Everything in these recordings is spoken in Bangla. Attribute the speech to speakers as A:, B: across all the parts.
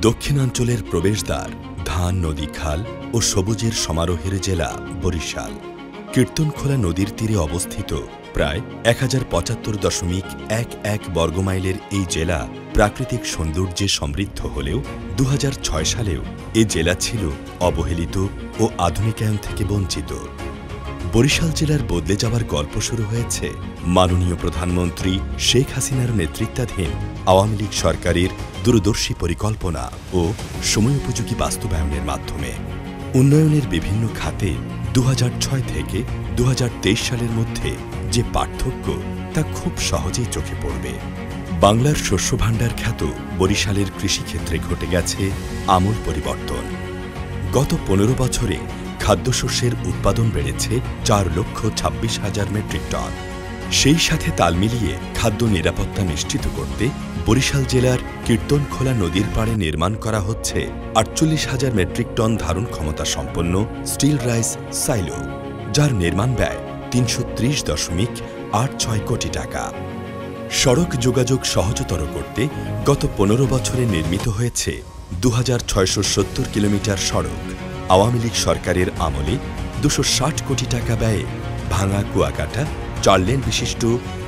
A: দক্ষিণাঞ্চলের প্রবেশদ্বার, ধান, নদী, খাল ও সবুজের সমারোহের জেলা বরিশাল। কীর্তনখোলা নদীর তীরে অবস্থিত প্রায় ১০৭৫.১১ বর্গমাইলের এই জেলা প্রাকৃতিক সৌন্দর্যে সমৃদ্ধ হলেও ২০০৬ সালেও এ জেলা ছিল অবহেলিত ও আধুনিকায়ন থেকে বঞ্চিত। বরিশাল জেলার বদলে যাওয়ার গল্প শুরু হয়েছে মাননীয় প্রধানমন্ত্রী শেখ হাসিনার নেতৃত্বাধীন আওয়ামী লীগ সরকারের দূরদর্শী পরিকল্পনা ও সময়োপযোগী বাস্তবায়নের মাধ্যমে। উন্নয়নের বিভিন্ন খাতে ২০০৬ থেকে ২০২৩ সালের মধ্যে যে পার্থক্য তা খুব সহজেই চোখে পড়বে। বাংলার শস্যভাণ্ডার খ্যাত বরিশালের কৃষিক্ষেত্রে ঘটে গেছে আমূল পরিবর্তন। গত ১৫ বছরে খাদ্যশস্যের উৎপাদন বেড়েছে ৪,২৬,০০০ মেট্রিক টন। সেই সাথে তাল মিলিয়ে খাদ্য নিরাপত্তা নিশ্চিত করতে বরিশাল জেলার কীর্তনখোলা নদীর পাড়ে নির্মাণ করা হচ্ছে ৪৮,০০০ মেট্রিক টন ধারণ ক্ষমতা সম্পন্ন স্টিল রাইস সাইলো, যার নির্মাণ ব্যয় ৩৩০.৮৬ কোটি টাকা। সড়ক যোগাযোগ সহজতর করতে গত ১৫ বছরে নির্মিত হয়েছে ২,৬৭০ কিলোমিটার সড়ক। আওয়ামী লীগ সরকারের আমলে ২৬০ কোটি টাকা ব্যয়ে ভাঙা কুয়াকাটা ৪ লেন বিশিষ্ট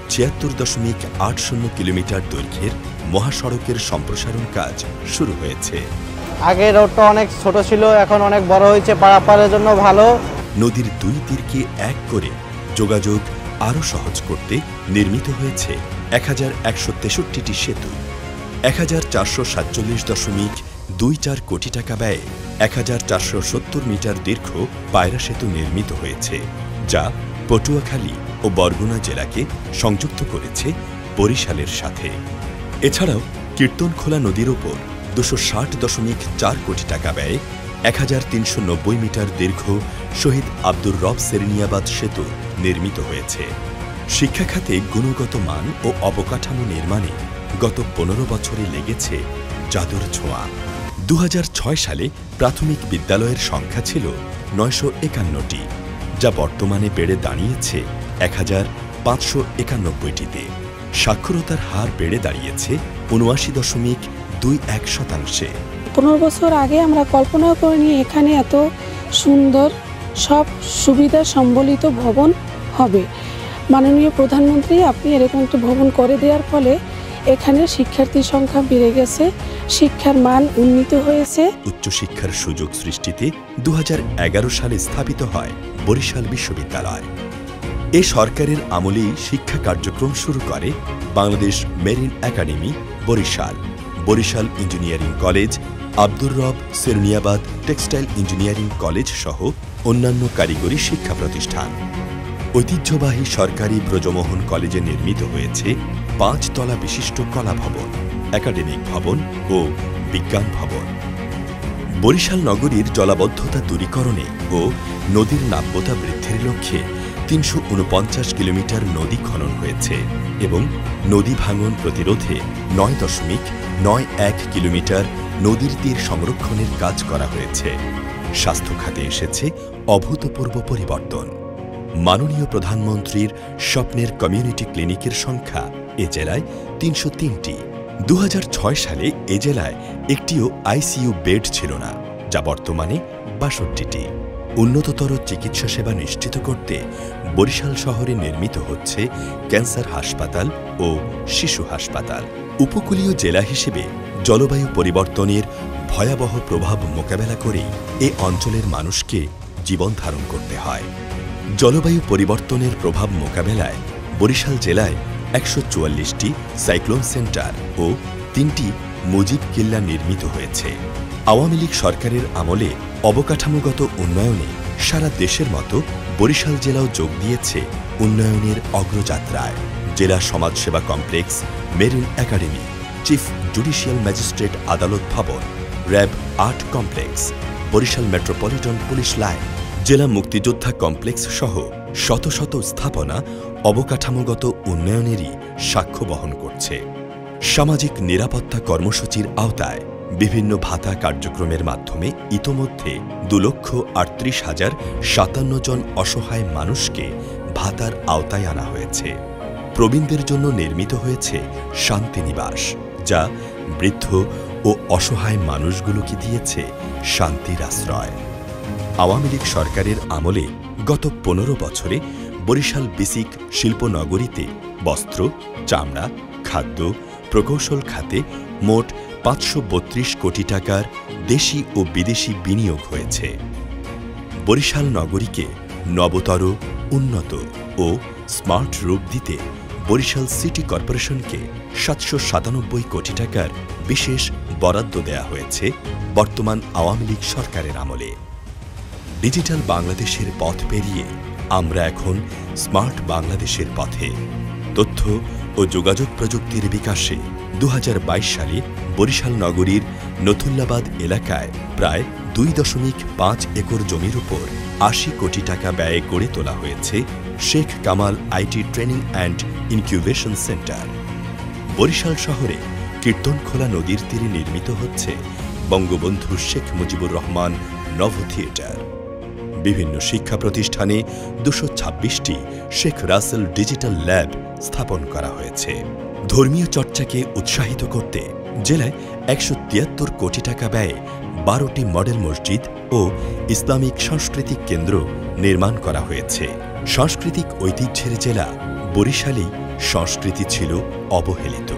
A: ৭৬.৮০ কিলোমিটার দৈর্ঘ্যের মহাসড়কের সম্প্রসারণ কাজ শুরু হয়েছে।
B: আগে রোডটা অনেক ছোট ছিল, এখন অনেক বড় হয়েছে, পারাপারের জন্য ভালো।
A: নদীর দুই তীরকে এক করে যোগাযোগ আরও সহজ করতে নির্মিত হয়েছে ১,১৬৩টি সেতু। ১,৪৪৭.২৪ কোটি টাকা ব্যয়ে ১,৪৭০ মিটার দীর্ঘ পায়রা সেতু নির্মিত হয়েছে, যা পটুয়াখালী ও বরগুনা জেলাকে সংযুক্ত করেছে বরিশালের সাথে। এছাড়াও কীর্তনখোলা নদীর ওপর ২৬০.৪ কোটি টাকা ব্যয়ে ১,৩৯০ মিটার দীর্ঘ শহীদ আব্দুর রব সেরনিয়াবাদ সেতু নির্মিত হয়েছে। শিক্ষা খাতে গুণগত মান ও অবকাঠামো নির্মাণে গত ১৫ বছরে লেগেছে জাদুর ছোঁয়া। ২০০৬ সালে প্রাথমিক বিদ্যালয়ের সংখ্যা ছিল ৯৫১টি, যা বর্তমানে বেড়ে দাঁড়িয়েছে ১,৫৯১টিতে। সাক্ষরতার হার বেড়ে দাঁড়িয়েছে ৭৯.২১%।
C: ১৫ বছর আগে আমরা কল্পনা করিনি এখানে এত সুন্দর সব সুবিধা সম্বলিত ভবন হবে। মাননীয় প্রধানমন্ত্রী আপনি এরকম একটা ভবন করে দেওয়ার ফলে এখানে শিক্ষার্থীর সংখ্যা বেড়ে গেছে, শিক্ষার মান উন্নীত হয়েছে।
A: উচ্চশিক্ষার সুযোগ সৃষ্টিতে ২০১১ সালে স্থাপিত হয় বরিশাল বিশ্ববিদ্যালয়। এ সরকারের আমলেই শিক্ষা কার্যক্রম শুরু করে Bangladesh marine academy Barishal, Barishal engineering college, Abdur Rab Serniabat textile engineering college সহ অন্যান্য কারিগরি শিক্ষা প্রতিষ্ঠান। ঐতিহ্যবাহী সরকারি ব্রজমোহন কলেজে নির্মিত হয়েছে ৫ তলা বিশিষ্ট কলা ভবন, একাডেমিক ভবন ও বিজ্ঞান ভবন। বরিশাল নগরীর জলাবদ্ধতা দূরীকরণে ও নদীর নাব্যতা বৃদ্ধির লক্ষ্যে ৩৪৯ কিলোমিটার নদী খনন হয়েছে এবং নদী ভাঙন প্রতিরোধে ৯.৯১ কিলোমিটার নদীর তীর সংরক্ষণের কাজ করা হয়েছে। স্বাস্থ্য খাতে এসেছে অভূতপূর্ব পরিবর্তন। মাননীয় প্রধানমন্ত্রীর স্বপ্নের কমিউনিটি ক্লিনিকের সংখ্যা এ জেলায় ৩০৩টি। ২০০৬ সালে এ জেলায় একটিও আইসিইউ বেড ছিল না, যা বর্তমানে ৬২টি। উন্নততর চিকিৎসা সেবা নিশ্চিত করতে বরিশাল শহরে নির্মিত হচ্ছে ক্যান্সার হাসপাতাল ও শিশু হাসপাতাল। উপকূলীয় জেলা হিসেবে জলবায়ু পরিবর্তনের ভয়াবহ প্রভাব মোকাবেলা করেই এ অঞ্চলের মানুষকে জীবন ধারণ করতে হয়। জলবায়ু পরিবর্তনের প্রভাব মোকাবেলায় বরিশাল জেলায় ১৪৪টি সাইক্লোন সেন্টার ও ৩টি মুজিব কিল্লা নির্মিত হয়েছে। আওয়ামী লীগ সরকারের আমলে অবকাঠামোগত উন্নয়নে সারা দেশের মতো বরিশাল জেলাও যোগ দিয়েছে উন্নয়নের অগ্রযাত্রায়। জেলা সমাজসেবা complex, marine academy, chief judicial magistrate আদালত ভবন, RAB ৮ complex, Barishal metropolitan police line, জেলা মুক্তিযোদ্ধা কমপ্লেক্স সহ শত শত স্থাপনা অবকাঠামোগত উন্নয়নেরই সাক্ষ্য বহন করছে। সামাজিক নিরাপত্তা কর্মসূচির আওতায় বিভিন্ন ভাতা কার্যক্রমের মাধ্যমে ইতোমধ্যে ২,৩৮,০৫৭ জন অসহায় মানুষকে ভাতার আওতায় আনা হয়েছে। প্রবীণদের জন্য নির্মিত হয়েছে শান্তিনিবাস, যা বৃদ্ধ ও অসহায় মানুষগুলোকে দিয়েছে শান্তির আশ্রয়। আওয়ামী লীগ সরকারের আমলে গত 15 বছরে বরিশাল বেসিক শিল্পনগরীতে বস্ত্র, চামড়া, খাদ্য, প্রকৌশল খাতে মোট 532 কোটি টাকার দেশি ও বিদেশি বিনিয়োগ হয়েছে। বরিশাল নগরীকে নবতর, উন্নত ও স্মার্ট রূপ দিতে বরিশাল সিটি কর্পোরেশনকে 797 কোটি টাকার বিশেষ বরাদ্দ দেয়া হয়েছে বর্তমান আওয়ামী লীগ সরকারের আমলে। ডিজিটাল বাংলাদেশের পথ পেরিয়ে আমরা এখন স্মার্ট বাংলাদেশের পথে। তথ্য ও যোগাযোগ প্রযুক্তির বিকাশে 2022 সালে বরিশাল নগরীর নথুল্লাবাদ এলাকায় প্রায় 2.5 একর জমির উপর 80 কোটি টাকা ব্যয়ে গড়ে তোলা হয়েছে Sheikh Kamal IT training and incubation centre. Barishal শহরে কীর্তনখোলা নদীর তীরে নির্মিত হচ্ছে বঙ্গবন্ধু শেখ মুজিবুর রহমান নভ থিয়েটার। বিভিন্ন শিক্ষা প্রতিষ্ঠানে 226টি শেখ রাসেল ডিজিটাল ল্যাব স্থাপন করা হয়েছে। ধর্মীয় চর্চাকে উৎসাহিত করতে জেলায় 173 কোটি টাকা ব্যয়ে 12টি মডেল মসজিদ ও ইসলামিক সাংস্কৃতিক কেন্দ্র নির্মাণ করা হয়েছে। সাংস্কৃতিক ঐতিহ্যের জেলা বরিশালেই সংস্কৃতি ছিল অবহেলিত।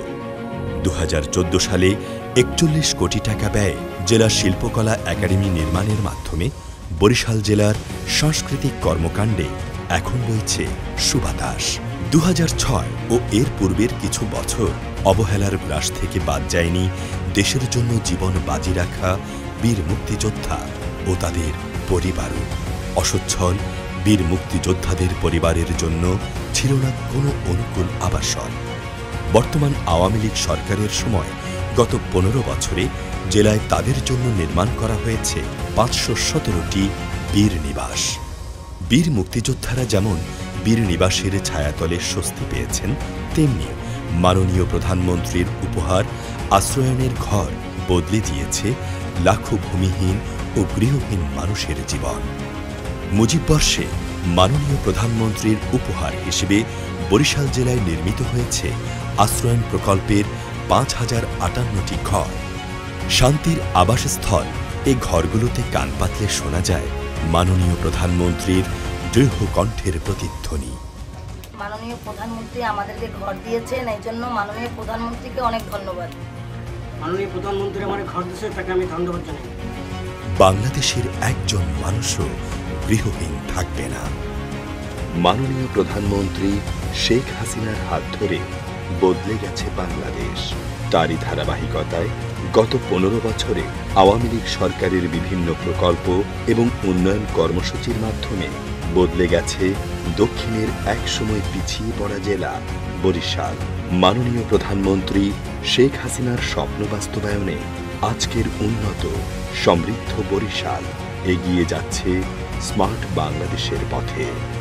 A: 2014 সালে 41 কোটি টাকা ব্যয়ে জেলা শিল্পকলা একাডেমি নির্মাণের মাধ্যমে বরিশাল জেলার সাংস্কৃতিক কর্মকাণ্ডে এখন বইছে সুবাতাস। 2006 ও এর পূর্বের কিছু বছর অবহেলার গ্রাস থেকে বাদ যায়নি দেশের জন্য জীবন বাজি রাখা বীর মুক্তিযোদ্ধা ও তাদের পরিবারও। অসচ্ছল বীর মুক্তিযোদ্ধাদের পরিবারের জন্য ছিল না কোনো অনুকূল আবাসন। বর্তমান আওয়ামী লীগ সরকারের সময় গত 15 বছরে জেলায় তাদের জন্য নির্মাণ করা হয়েছে 517টি বীর নিবাস। বীর মুক্তিযোদ্ধারা যেমন বীর নিবাসের ছায়াতলে স্বস্তি পেয়েছেন, তেমনি মাননীয় প্রধানমন্ত্রীর উপহার আশ্রয়নের ঘর বদলে দিয়েছে লাখো ভূমিহীন ও গৃহহীন মানুষের জীবন। মুজিববর্ষে মাননীয় প্রধানমন্ত্রীর উপহার হিসেবে বরিশাল জেলায় নির্মিত হয়েছে আশ্রয়ন প্রকল্পের 5058টি ঘর। শান্তির আবাসস্থল এই ঘরগুলোতে কান পাতলে শোনা যায় মাননীয় প্রধানমন্ত্রীর দৃঢ় কণ্ঠের প্রতিধ্বনি।
D: মাননীয় প্রধানমন্ত্রী আমাদেরকে ঘর দিয়েছেন, এই জন্য মাননীয় প্রধানমন্ত্রীকে অনেক ধন্যবাদ।
E: মাননীয় প্রধানমন্ত্রী আমার ঘর দিয়েছে, তাকে আমি ধন্যবাদ জানাই।
A: বাংলাদেশের একজন মানুষও গৃহহীন থাকবে না। মাননীয় প্রধানমন্ত্রী শেখ হাসিনার হাত ধরে বদলে গেছে বাংলাদেশ। তারই ধারাবাহিকতায় গত 15 বছরে আওয়ামী লীগ সরকারের বিভিন্ন প্রকল্প এবং উন্নয়ন কর্মসূচির মাধ্যমে বদলে গেছে দক্ষিণের একসময় পিছিয়ে পড়া জেলা বরিশাল। মাননীয় প্রধানমন্ত্রী শেখ হাসিনার স্বপ্ন বাস্তবায়নে আজকের উন্নত সমৃদ্ধ বরিশাল এগিয়ে যাচ্ছে স্মার্ট বাংলাদেশের পথে।